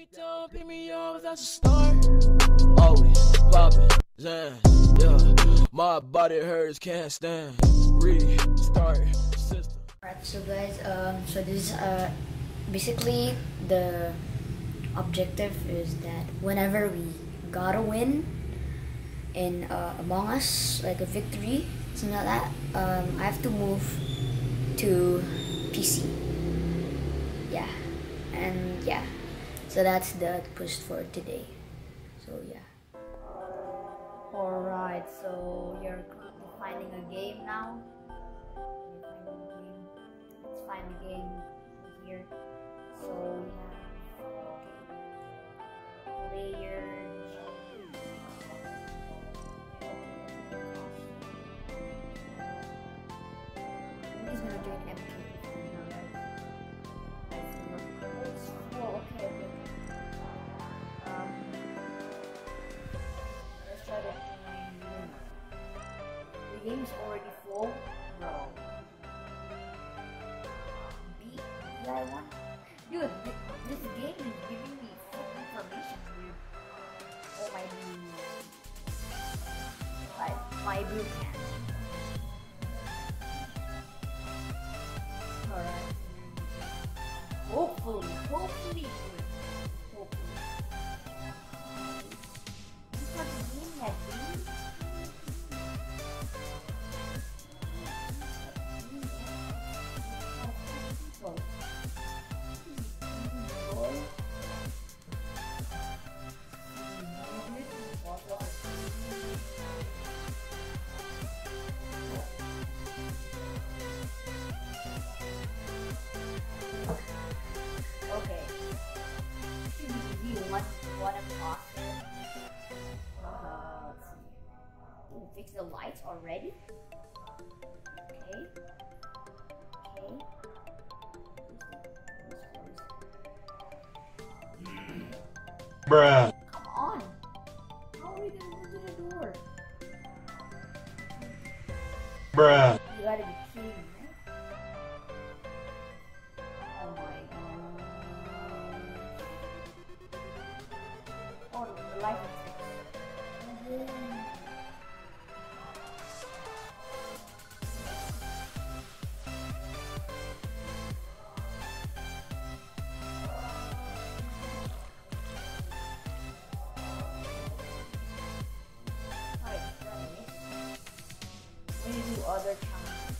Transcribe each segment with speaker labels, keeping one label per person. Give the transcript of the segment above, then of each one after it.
Speaker 1: Don't pick me up, that's a start. Always popping, Zan, yeah. My body hurts, can't stand. Restart system.
Speaker 2: Alright, so guys, so this is basically the objective is that whenever we got a win in Among Us, like a victory, something like that, I have to move to PC. Yeah, and yeah, so that's the push for today. So yeah. Alright, so you're currently finding a game now. Let's find the game here. So yeah, player. He's gonna join MK. Oh, okay. Let's try to join. The game is already full. No. B1? Dude, this game is giving me full information, dude. Oh my god. Like, my boot camp. Alright. Hopefully. Hopefully. This was a game that dude. Okay. One imposter. Let's see. Ooh, fix the lights already? Okay.
Speaker 3: Bruh.
Speaker 2: Come on! How are we gonna go to the door?
Speaker 3: Bruh.
Speaker 2: You gotta be kidding me. Oh my god. Oh, the light is fixed. Other challenges.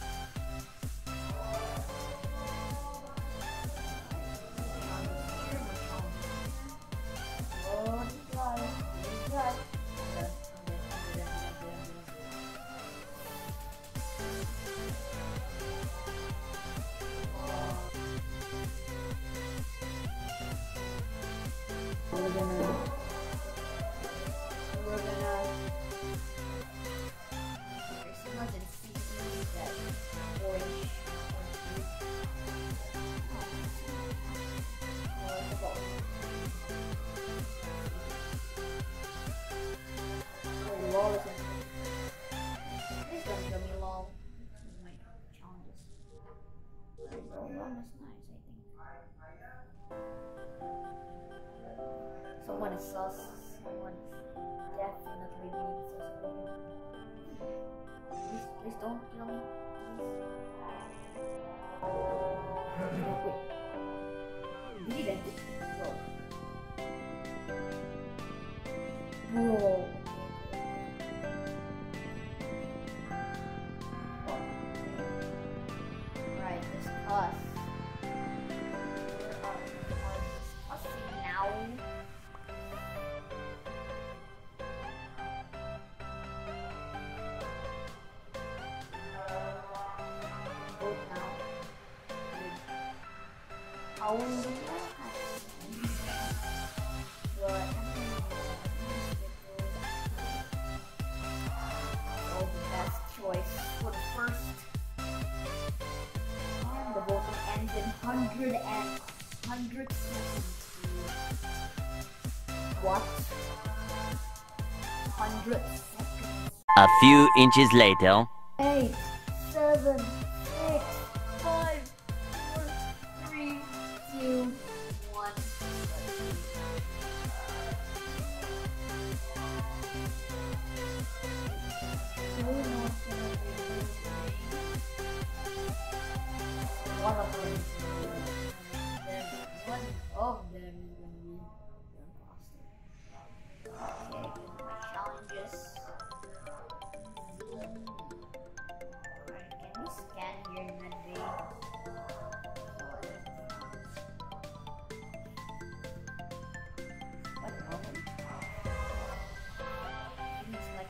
Speaker 2: Oh, this guy. We're gonna someone is sus. Someone is definitely being sus. Please don't kill me. Please. Wait. Did he then? Bro. Right, this us. The best choice for the first. And the voting ends in 100 seconds. What? 100 seconds.
Speaker 4: A few inches later.
Speaker 2: 8, 7, 6, 5, 4, 3, 2, 1. them is gonna be the imposter. Okay, my challenges. Alright, can we scan here in Medbay? What normal? Select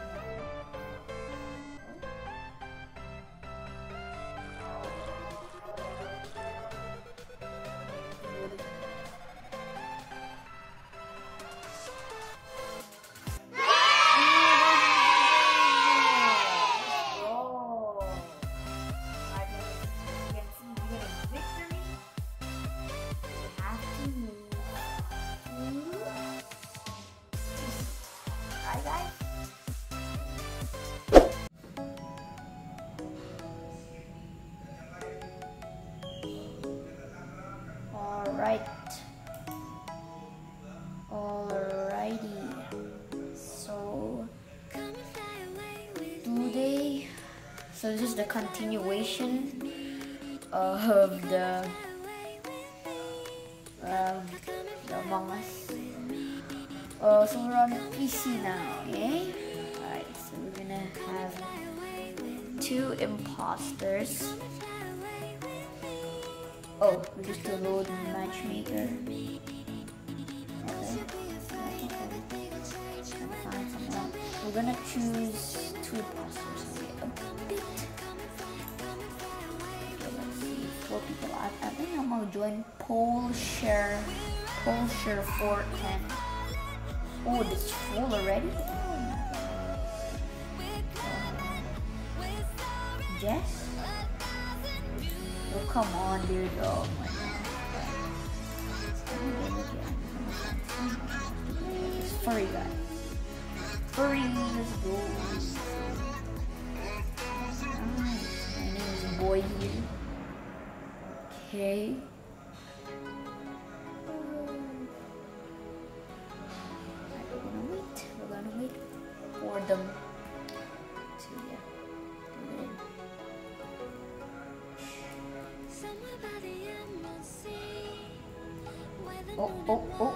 Speaker 2: Alrighty. So today, this is the continuation of the Among Us. So we're on PC now, okay? Alright, so we're gonna have 2 imposters. Oh, we just to load the matchmaker. We're gonna choose 2 imposters. Okay, let's see, 4 people. I think I'm gonna join Polshare 410. Oh, it's full already? Jess? Oh, come on, dude. Oh my god. This furry guy. Furry, let's go. My name is Boy here. Okay. We're gonna wait for them to do it. Oh.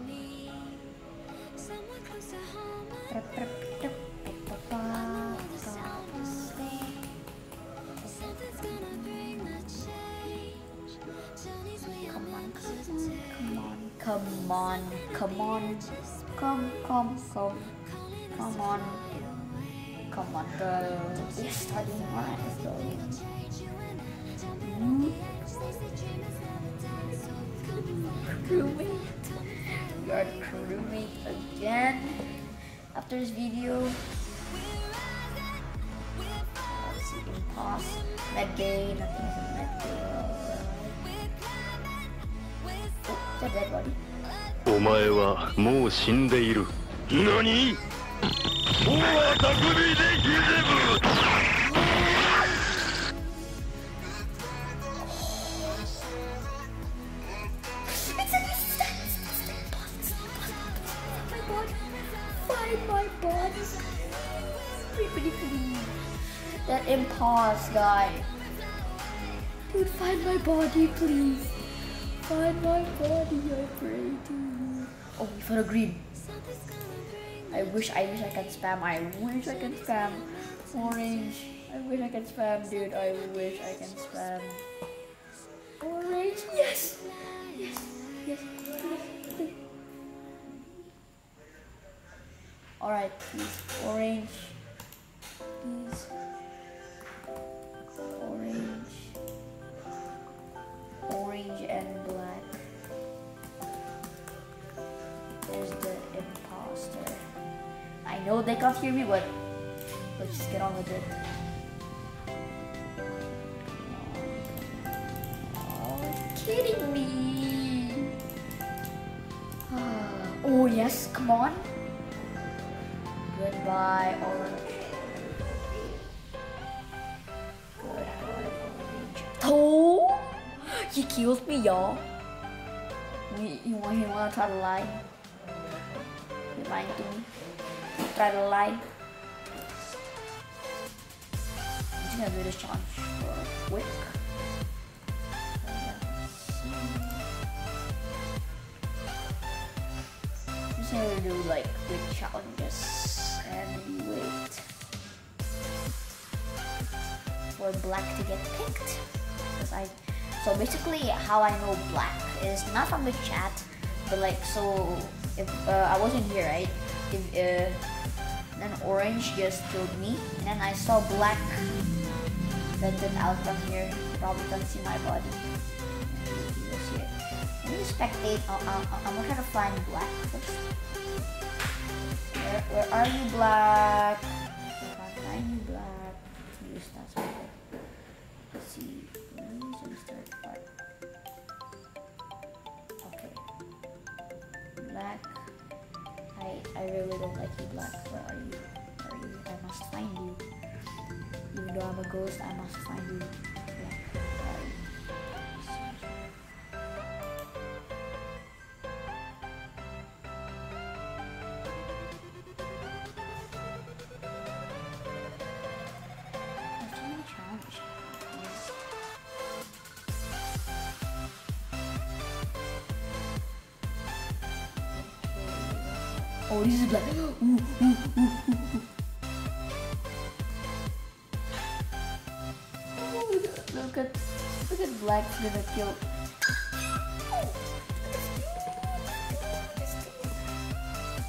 Speaker 2: Come on, bro. We're starting right, let's go. Crewmate. We are crewmate again. After this video, let's see, Impost, Medbay, nothing is in Medbay. Oh, it's a dead body.
Speaker 5: お前はもう死んでいる。何？もうは匠でギゼブ。
Speaker 2: Find my body. That Impost guy. Dude, find my body, please. Find my body, I pray to you. Oh, we found a green. I wish I can spam. I wish I can spam. Orange. I wish I can spam, dude. I wish I can spam. Orange. Yes. Please. Alright, please. Orange. Please. Orange and black. There's the imposter. I know they can't hear me, but let's just get on with it. Oh, kidding me. Oh yes, come on. Goodbye, orange. Oh, he killed me, y'all. You wanna try to lie? You lying to me? Try to lie. I'm just gonna do this challenge for quick. just need to do like quick challenges and wait for black to get picked. So basically how I know black is not from the chat, but like, so if I wasn't here, right? If then orange just killed me, and then I saw black vented out from here. You probably can't see my body. You see it. Let me spectate. I'm gonna try to find black first. Where are you, black? If I find you, black, use that spectate. Let's see. Start part. Okay. Black. I really don't like you, black. Where are you? Where are you? I must find you. Even though I'm a ghost, I must find you. Black. Where are you? There's so many challenges. Oh, this is black. Look at black's gonna kill.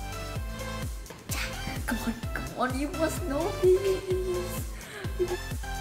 Speaker 2: Come on, you must know this.